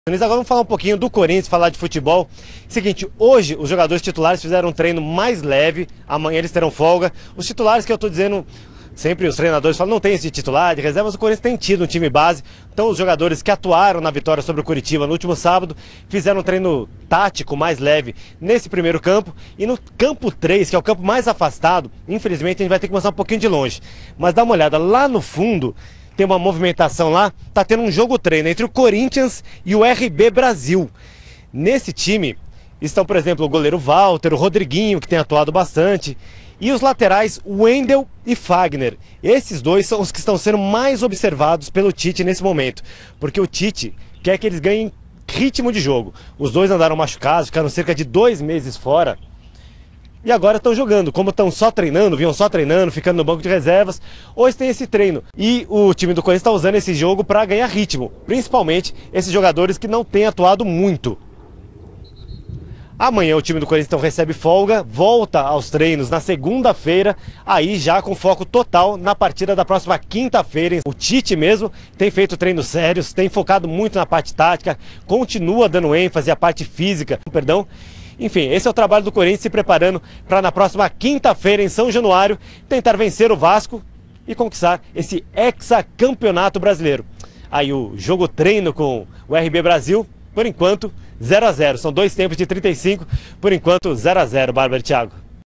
Agora vamos falar um pouquinho do Corinthians, falar de futebol. Seguinte, hoje os jogadores titulares fizeram um treino mais leve, amanhã eles terão folga. Os titulares que eu estou dizendo, sempre os treinadores falam, não tem esse titular de reserva, mas o Corinthians tem tido um time base. Então os jogadores que atuaram na vitória sobre o Curitiba no último sábado, fizeram um treino tático mais leve nesse primeiro campo. E no campo 3, que é o campo mais afastado, infelizmente a gente vai ter que começar um pouquinho de longe. Mas dá uma olhada, lá no fundo tem uma movimentação lá, tá tendo um jogo treino entre o Corinthians e o RB Brasil. Nesse time estão, por exemplo, o goleiro Walter, o Rodriguinho, que tem atuado bastante, e os laterais Wendel e Fagner. Esses dois são os que estão sendo mais observados pelo Tite nesse momento, porque o Tite quer que eles ganhem ritmo de jogo. Os dois andaram machucados, ficaram cerca de 2 meses fora, e agora estão jogando. Como estão só treinando, vinham só treinando, ficando no banco de reservas, hoje tem esse treino. E o time do Corinthians está usando esse jogo para ganhar ritmo, principalmente esses jogadores que não têm atuado muito. Amanhã o time do Corinthians então recebe folga, volta aos treinos na segunda-feira, aí já com foco total na partida da próxima quinta-feira. O Tite mesmo tem feito treinos sérios, tem focado muito na parte tática, continua dando ênfase à parte física, Enfim, esse é o trabalho do Corinthians se preparando para na próxima quinta-feira em São Januário tentar vencer o Vasco e conquistar esse hexacampeonato brasileiro. Aí o jogo treino com o RB Brasil, por enquanto 0 a 0. São 2 tempos de 35, por enquanto 0 a 0, Bárbara e Thiago.